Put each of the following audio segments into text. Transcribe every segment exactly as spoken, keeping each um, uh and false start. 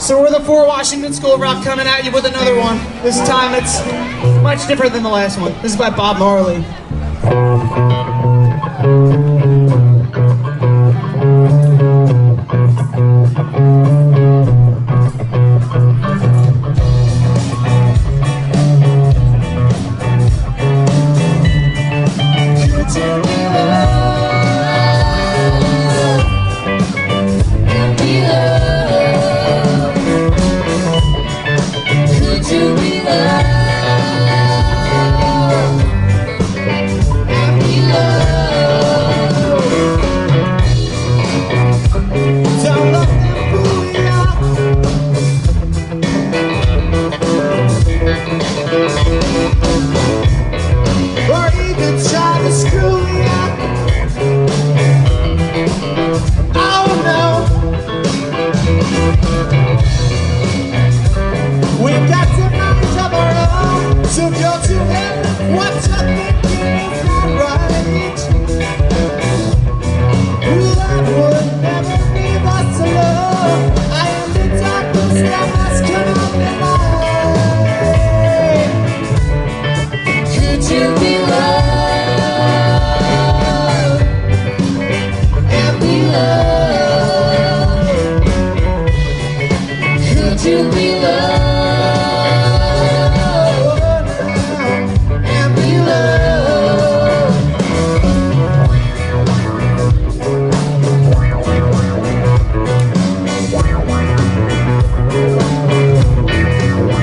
So we're the Four Washington School of Rock coming at you with another one. This time it's much different than the last one. This is by Bob Marley.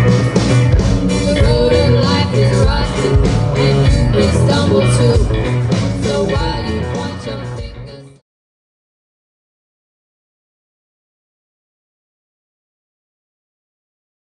Stumble too.